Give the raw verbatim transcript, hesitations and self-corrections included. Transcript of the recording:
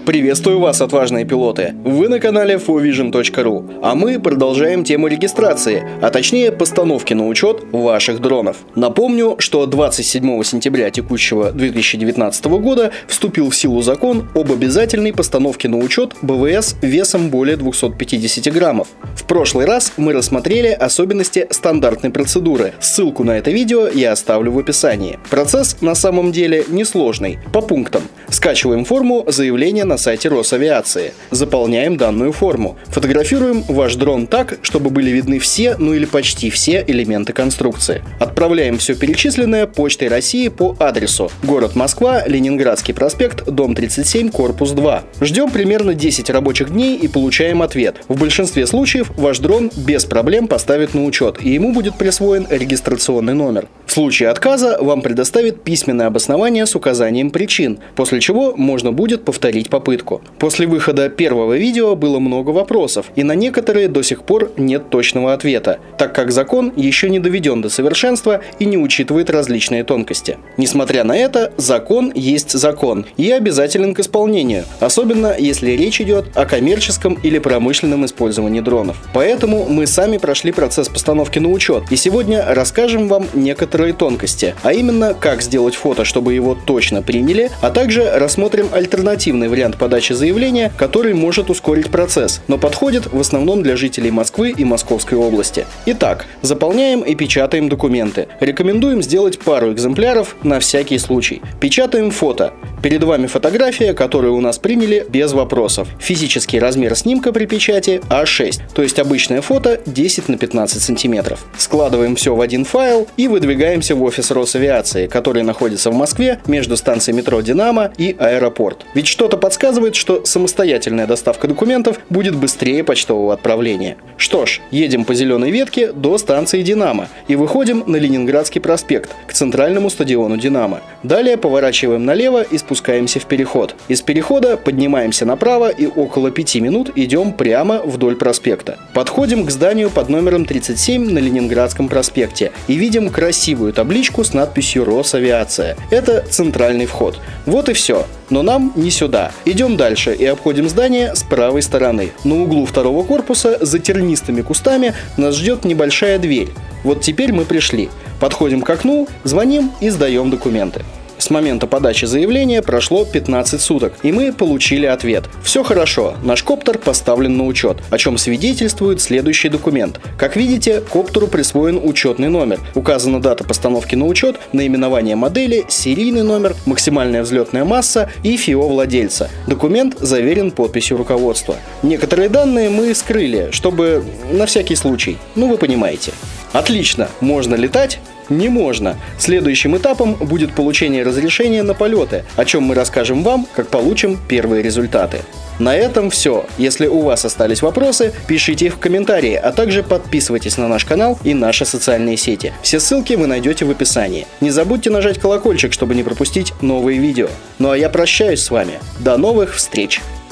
Приветствую вас, отважные пилоты! Вы на канале фо вижн точка ру, а мы продолжаем тему регистрации, а точнее постановки на учет ваших дронов. Напомню, что двадцать седьмого сентября текущего две тысячи девятнадцатого года вступил в силу закон об обязательной постановке на учет бэ вэ эс весом более двухсот пятидесяти граммов. В прошлый раз мы рассмотрели особенности стандартной процедуры. Ссылку на это видео я оставлю в описании. Процесс на самом деле несложный. По пунктам. Скачиваем форму заявления на сайте Росавиации. Заполняем данную форму. Фотографируем ваш дрон так, чтобы были видны все, ну или почти все элементы конструкции. Отправляем все перечисленное Почтой России по адресу: город Москва, Ленинградский проспект, дом тридцать семь, корпус два. Ждем примерно десять рабочих дней и получаем ответ. В большинстве случаев ваш дрон без проблем поставят на учет, и ему будет присвоен регистрационный номер. В случае отказа вам предоставят письменное обоснование с указанием причин, после чего можно будет повторить попытку. После выхода первого видео было много вопросов, и на некоторые до сих пор нет точного ответа, так как закон еще не доведен до совершенства и не учитывает различные тонкости. Несмотря на это, закон есть закон и обязателен к исполнению, особенно если речь идет о коммерческом или промышленном использовании дронов. Поэтому мы сами прошли процесс постановки на учет, и сегодня расскажем вам некоторые тонкости, а именно как сделать фото, чтобы его точно приняли, а также рассмотрим альтернативный вариант подачи заявления, который может ускорить процесс, но подходит в основном для жителей Москвы и Московской области. Итак, заполняем и печатаем документы. Рекомендуем сделать пару экземпляров на всякий случай. Печатаем фото. Перед вами фотография, которую у нас приняли без вопросов. Физический размер снимка при печати а шесть, то есть обычное фото десять на пятнадцать сантиметров. Складываем все в один файл и выдвигаемся в офис Росавиации, который находится в Москве между станцией метро «Динамо» и аэропорт. Ведь что-то подсказывает, что самостоятельная доставка документов будет быстрее почтового отправления. Что ж, едем по зеленой ветке до станции «Динамо» и выходим на Ленинградский проспект, к центральному стадиону «Динамо». Далее поворачиваем налево и спускаемся в переход. Из перехода поднимаемся направо и около пяти минут идем прямо вдоль проспекта. Подходим к зданию под номером тридцать семь на Ленинградском проспекте и видим красивую табличку с надписью «Росавиация». Это центральный вход. Вот и все. Но нам не сюда. Идем дальше и обходим здание с правой стороны. На углу второго корпуса за тернистыми кустами нас ждет небольшая дверь. Вот теперь мы пришли. Подходим к окну, звоним и сдаем документы. С момента подачи заявления прошло пятнадцать суток, и мы получили ответ. Все хорошо, наш коптер поставлен на учет, о чем свидетельствует следующий документ. Как видите, коптеру присвоен учетный номер. Указана дата постановки на учет, наименование модели, серийный номер, максимальная взлетная масса и ФИО владельца. Документ заверен подписью руководства. Некоторые данные мы скрыли, чтобы на всякий случай. Ну вы понимаете. Отлично, можно летать? Не можно. Следующим этапом будет получение разрешения на полеты, о чем мы расскажем вам, как получим первые результаты. На этом все. Если у вас остались вопросы, пишите их в комментарии, а также подписывайтесь на наш канал и наши социальные сети. Все ссылки вы найдете в описании. Не забудьте нажать колокольчик, чтобы не пропустить новые видео. Ну а я прощаюсь с вами. До новых встреч!